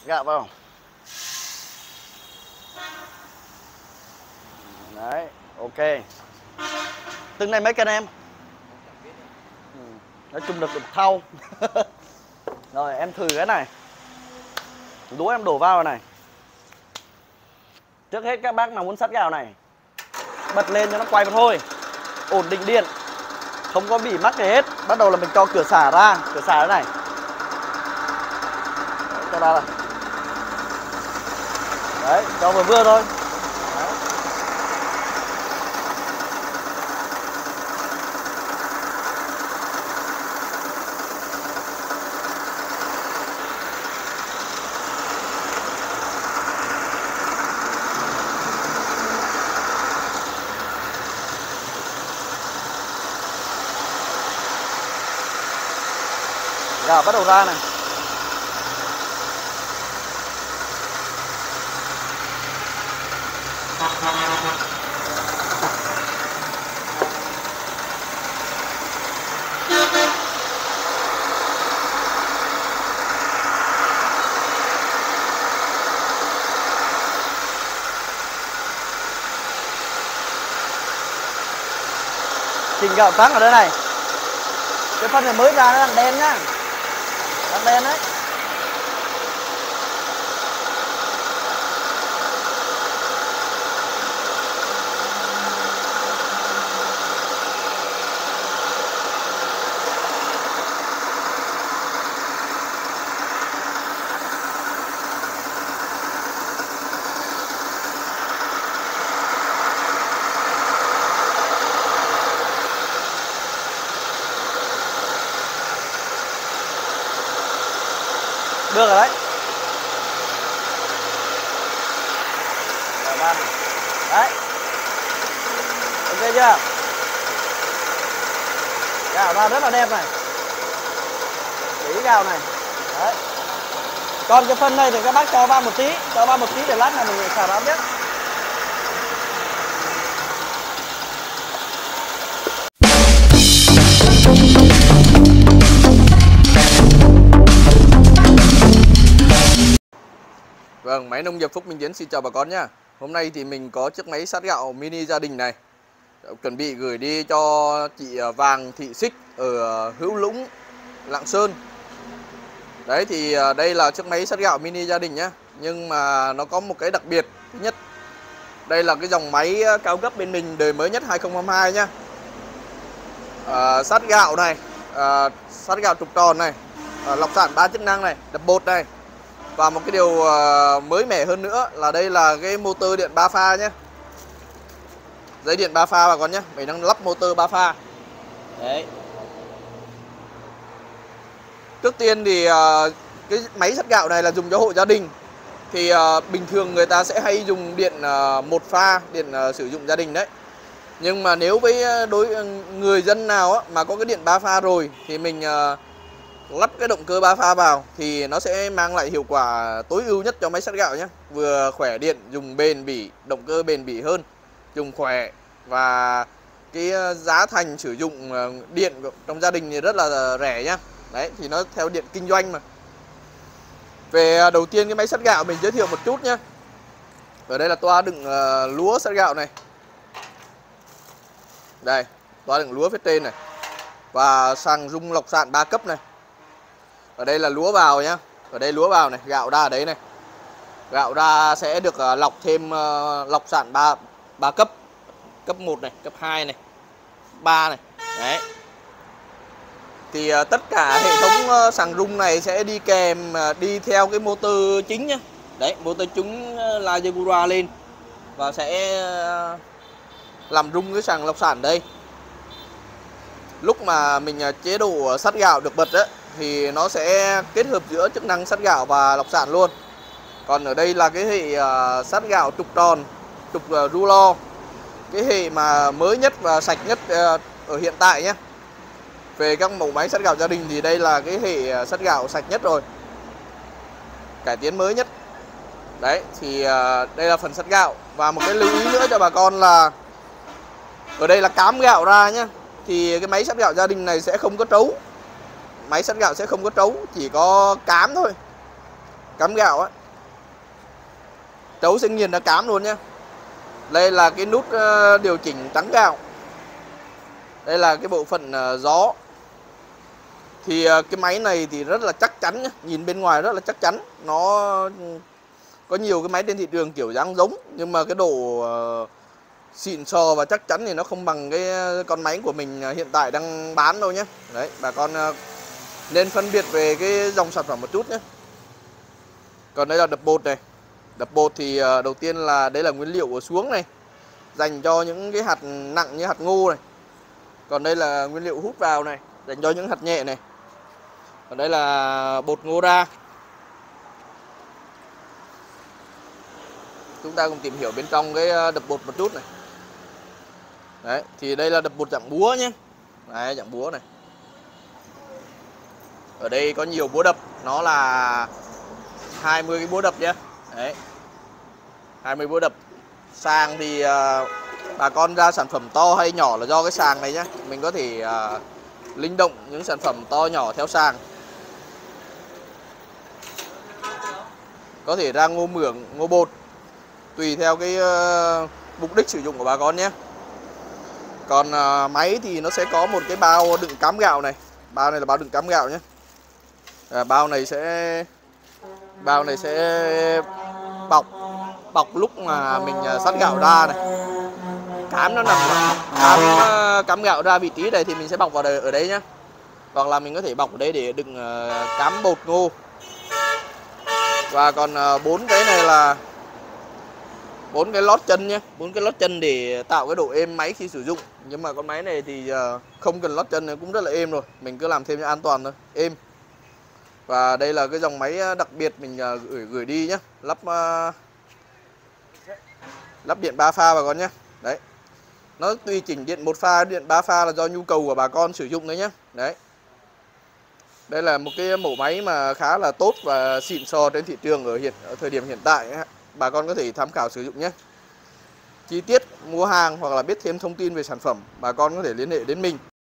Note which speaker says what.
Speaker 1: gạo vào. Đấy, ok. Từng này mấy cân em? Nói chung được thau. Rồi em thử cái này. Lúa em đổ vào này. Trước hết các bác nào muốn sắt gạo này, bật lên cho nó quay vào thôi. Ổn định điện, không có bị mắc gì hết. Bắt đầu là mình cho cửa xả ra. Cửa xả thế này. Đấy, cho ra là. Đấy, cho vừa vừa thôi. Đấy. Gạo bắt đầu ra này. Chỉnh gạo trắng ở đây này. Cái phân này mới ra nó đang đen nhá. Đang đen đấy. Được rồi đấy. Rồi ban. Đấy. Ok chưa? Gạo ra rất là đẹp này. Tí gạo này. Đấy. Còn cái phân này thì các bác cho vào một tí. Cho vào một tí để lát này mình xào rau biết.
Speaker 2: Vâng, máy nông nghiệp Phúc Minh Tiến xin chào bà con nhá. Hôm nay thì mình có chiếc máy sắt gạo mini gia đình này, chuẩn bị gửi đi cho chị Vàng Thị Xích ở Hữu Lũng, Lạng Sơn. Đấy thì đây là chiếc máy sắt gạo mini gia đình nhá. Nhưng mà nó có một cái đặc biệt. Thứ nhất, đây là cái dòng máy cao cấp bên mình đời mới nhất 2022 nhá. Sắt gạo này, sắt gạo trục tròn này, lọc sạn 3 chức năng này, đập bột này. Và một cái điều mới mẻ hơn nữa là đây là cái motor điện 3 pha nhé. Dây điện 3 pha bà con nhé. Mình đang lắp motor 3 pha. Đấy. Trước tiên thì cái máy sắt gạo này là dùng cho hộ gia đình. Thì bình thường người ta sẽ hay dùng điện 1 pha, điện sử dụng gia đình đấy. Nhưng mà nếu với người dân nào mà có cái điện 3 pha rồi thì mình lắp cái động cơ 3 pha vào thì nó sẽ mang lại hiệu quả tối ưu nhất cho máy sắt gạo nhé. Vừa khỏe điện, dùng bền bỉ, động cơ bền bỉ hơn, dùng khỏe. Và cái giá thành sử dụng điện trong gia đình thì rất là rẻ nhá. Đấy thì nó theo điện kinh doanh mà. Về đầu tiên cái máy sắt gạo mình giới thiệu một chút nhé. Ở đây là toa đựng lúa sắt gạo này. Đây, toa đựng lúa phía trên này. Và xăng rung lọc sạn 3 cấp này. Ở đây là lúa vào nhá. Ở đây lúa vào này, gạo ra ở đấy này. Gạo ra sẽ được lọc thêm lọc sạn 3 cấp. Cấp 1 này, cấp 2 này, 3 này. Đấy. Thì tất cả hệ thống xăng rung này sẽ đi kèm, đi theo cái motor chính nhá. Đấy, motor chính là Yagura lên và sẽ làm rung cái xăng lọc sạn đây. Lúc mà mình chế độ sắt gạo được bật á thì nó sẽ kết hợp giữa chức năng sắt gạo và lọc sạn luôn. Còn ở đây là cái hệ sắt gạo trục tròn, trục rulo. Cái hệ mà mới nhất và sạch nhất ở hiện tại nhé. Về các mẫu máy sắt gạo gia đình thì đây là cái hệ sắt gạo sạch nhất rồi, cải tiến mới nhất. Đấy thì đây là phần sắt gạo. Và một cái lưu ý nữa cho bà con là ở đây là cám gạo ra nhé. Thì cái máy sắt gạo gia đình này sẽ không có trấu. Máy sắt gạo sẽ không có trấu, chỉ có cám thôi. cám gạo á, trấu sẽ nghiền ra cám luôn nhé. Đây là cái nút điều chỉnh trắng gạo. Đây là cái bộ phận gió. Thì cái máy này thì rất là chắc chắn nhé. Nhìn bên ngoài rất là chắc chắn. Nó có nhiều cái máy trên thị trường kiểu dáng giống, nhưng mà cái độ xịn sò và chắc chắn thì nó không bằng cái con máy của mình hiện tại đang bán đâu nhé. Đấy, bà con nên phân biệt về cái dòng sản phẩm một chút nhé. Còn đây là đập bột này. Đập bột thì đầu tiên là đây là nguyên liệu của xuống này, dành cho những cái hạt nặng như hạt ngô này. Còn đây là nguyên liệu hút vào này, dành cho những hạt nhẹ này. Còn đây là bột ngô ra. Chúng ta cùng tìm hiểu bên trong cái đập bột một chút này. Đấy, thì đây là đập bột dạng búa nhé. Đấy, dạng búa này. Ở đây có nhiều búa đập, nó là 20 cái búa đập nhé. Đấy, 20 búa đập. Sàng thì bà con ra sản phẩm to hay nhỏ là do cái sàng này nhé. Mình có thể linh động những sản phẩm to nhỏ theo sàng. Có thể ra ngô mưởng, ngô bột, tùy theo cái mục đích sử dụng của bà con nhé. Còn máy thì nó sẽ có một cái bao đựng cám gạo này. Bao này là bao đựng cám gạo nhé. Bao này sẽ bọc lúc mà mình sắt gạo ra này. Cám nó nằm cám gạo ra vị trí này thì mình sẽ bọc vào ở đây nhé. Hoặc là mình có thể bọc ở đây để đựng cám bột ngô. Và còn 4 cái này là 4 cái lót chân nhé. 4 cái lót chân để tạo cái độ êm máy khi sử dụng. Nhưng mà con máy này thì không cần lót chân, cũng rất là êm rồi. Mình cứ làm thêm cho an toàn thôi, êm. Và đây là cái dòng máy đặc biệt mình gửi đi nhé. Lắp điện 3 pha bà con nhé. Đấy, nó tùy chỉnh điện 1 pha, điện 3 pha là do nhu cầu của bà con sử dụng đấy nhé. Đấy, đây là một cái mẫu máy mà khá là tốt và xịn sò trên thị trường ở thời điểm hiện tại. Bà con có thể tham khảo sử dụng nhé. Chi tiết mua hàng hoặc là biết thêm thông tin về sản phẩm, bà con có thể liên hệ đến mình.